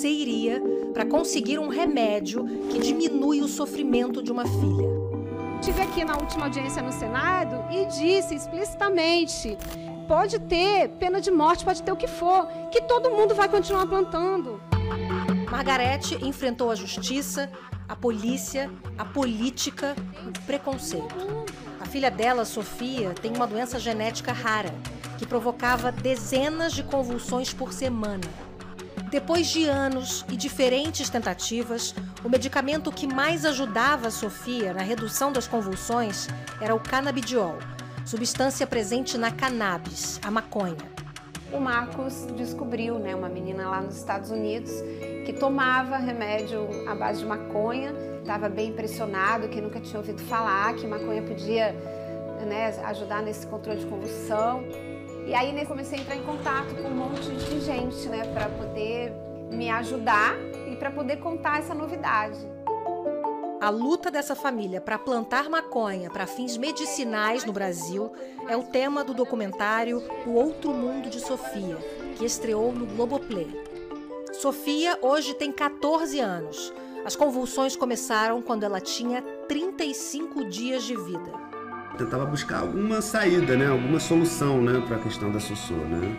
você iria para conseguir um remédio que diminui o sofrimento de uma filha. Estive aqui na última audiência no Senado e disse explicitamente: pode ter pena de morte, pode ter o que for, que todo mundo vai continuar plantando. Margarete enfrentou a justiça, a polícia, a política e o preconceito. A filha dela, Sofia, tem uma doença genética rara que provocava dezenas de convulsões por semana. Depois de anos e diferentes tentativas, o medicamento que mais ajudava a Sofia na redução das convulsões era o canabidiol, substância presente na cannabis, a maconha. O Marcos descobriu, uma menina lá nos Estados Unidos que tomava remédio à base de maconha, estava bem impressionado, que nunca tinha ouvido falar que maconha podia ajudar nesse controle de convulsão. E aí comecei a entrar em contato com um monte de gente, para poder me ajudar e para poder contar essa novidade. A luta dessa família para plantar maconha para fins medicinais no Brasil é o tema do documentário O Outro Mundo de Sofia, que estreou no Globoplay. Sofia hoje tem 14 anos. As convulsões começaram quando ela tinha 35 dias de vida. Tentava buscar alguma saída, alguma solução, para a questão da Sossô,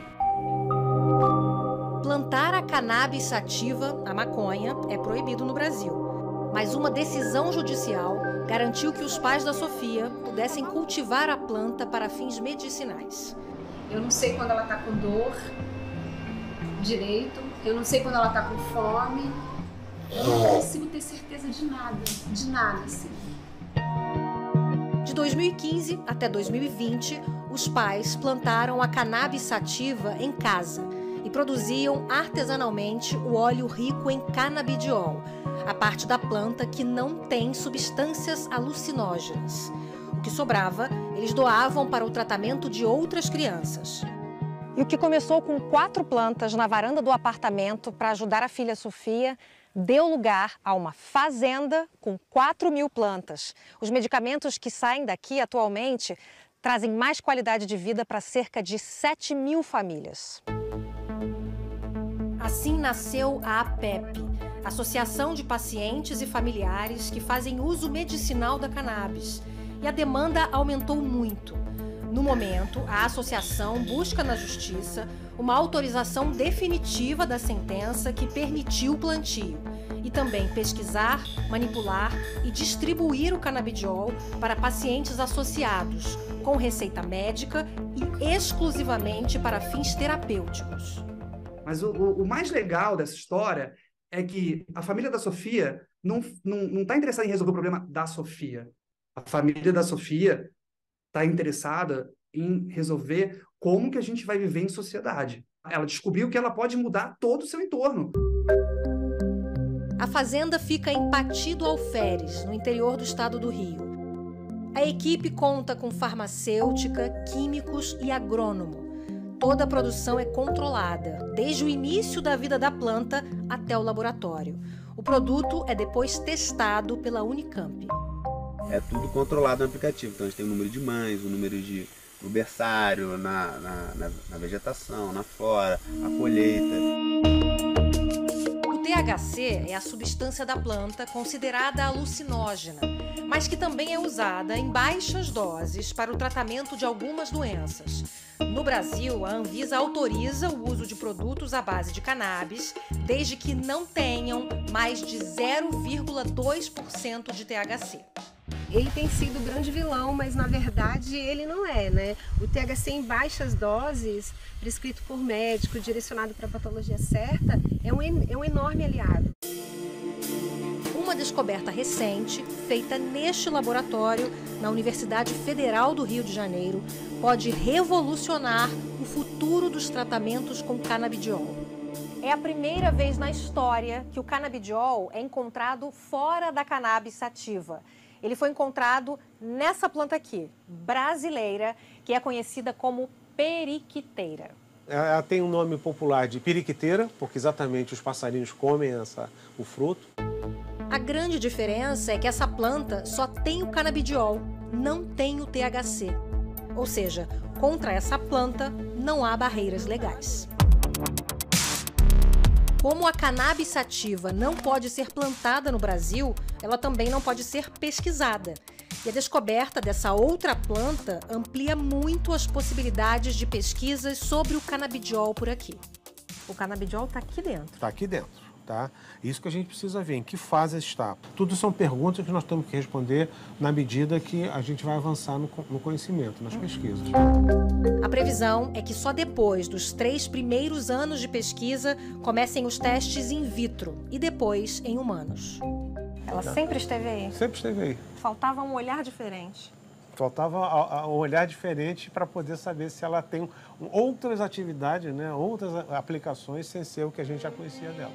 Plantar a cannabis sativa, a maconha, é proibido no Brasil. Mas uma decisão judicial garantiu que os pais da Sofia pudessem cultivar a planta para fins medicinais. Eu não sei quando ela está com dor direito, eu não sei quando ela está com fome, eu não consigo ter certeza de nada, assim. De 2015 até 2020, os pais plantaram a cannabis sativa em casa e produziam artesanalmente o óleo rico em canabidiol, a parte da planta que não tem substâncias alucinógenas. O que sobrava, eles doavam para o tratamento de outras crianças. E o que começou com 4 plantas na varanda do apartamento para ajudar a filha Sofia deu lugar a uma fazenda com 4.000 plantas. Os medicamentos que saem daqui atualmente trazem mais qualidade de vida para cerca de 7.000 famílias. Assim nasceu a APEP, Associação de Pacientes e Familiares que fazem uso medicinal da cannabis. E a demanda aumentou muito. No momento, a associação busca na Justiça uma autorização definitiva da sentença que permitiu o plantio e também pesquisar, manipular e distribuir o canabidiol para pacientes associados, com receita médica e exclusivamente para fins terapêuticos. Mas o mais legal dessa história é que a família da Sofia não está interessada em resolver o problema da Sofia. A família da Sofia está interessada em resolver como que a gente vai viver em sociedade. Ela descobriu que ela pode mudar todo o seu entorno. A fazenda fica em Pati do Alferes, no interior do estado do Rio. A equipe conta com farmacêutica, químicos e agrônomo. Toda a produção é controlada, desde o início da vida da planta até o laboratório. O produto é depois testado pela Unicamp. É tudo controlado no aplicativo. Então a gente tem o número de mães, o número no berçário, na vegetação, na flora, a colheita. O THC é a substância da planta considerada alucinógena, mas que também é usada em baixas doses para o tratamento de algumas doenças. No Brasil, a Anvisa autoriza o uso de produtos à base de cannabis, desde que não tenham mais de 0,2% de THC. Ele tem sido o grande vilão, mas na verdade ele não é, O THC em baixas doses, prescrito por médico, direcionado para a patologia certa, é um enorme aliado. Uma descoberta recente, feita neste laboratório, na Universidade Federal do Rio de Janeiro, pode revolucionar o futuro dos tratamentos com canabidiol. É a primeira vez na história que o canabidiol é encontrado fora da cannabis sativa. Ele foi encontrado nessa planta aqui, brasileira, que é conhecida como periquiteira. Ela tem um nome popular de periquiteira, porque exatamente os passarinhos comem o fruto. A grande diferença é que essa planta só tem o canabidiol, não tem o THC. Ou seja, contra essa planta não há barreiras legais. Como a cannabis sativa não pode ser plantada no Brasil, ela também não pode ser pesquisada. E a descoberta dessa outra planta amplia muito as possibilidades de pesquisas sobre o canabidiol por aqui. O canabidiol está aqui dentro. Está aqui dentro, tá? Isso que a gente precisa ver, em que fase está. Tudo são perguntas que nós temos que responder na medida que a gente vai avançar no conhecimento, nas pesquisas. A previsão é que só depois dos 3 primeiros anos de pesquisa comecem os testes in vitro e depois em humanos. Ela sempre esteve aí? Sempre esteve aí. Faltava um olhar diferente. Faltava um olhar diferente para poder saber se ela tem outras atividades, né, outras aplicações sem ser o que a gente já conhecia dela.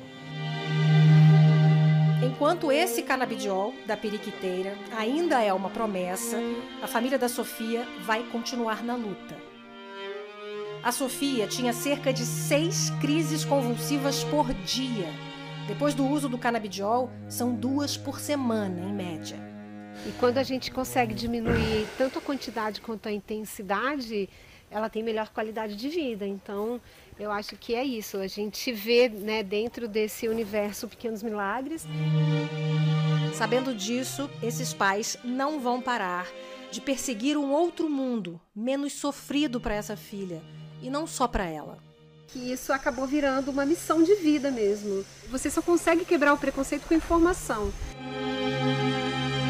Enquanto esse canabidiol da periquiteira ainda é uma promessa, a família da Sofia vai continuar na luta. A Sofia tinha cerca de 6 crises convulsivas por dia. Depois do uso do canabidiol, são 2 por semana, em média. E quando a gente consegue diminuir tanto a quantidade quanto a intensidade, ela tem melhor qualidade de vida. Então, eu acho que é isso. A gente vê, né, dentro desse universo pequenos milagres. Sabendo disso, esses pais não vão parar de perseguir um outro mundo menos sofrido para essa filha. E não só para ela. Que isso acabou virando uma missão de vida mesmo. Você só consegue quebrar o preconceito com informação.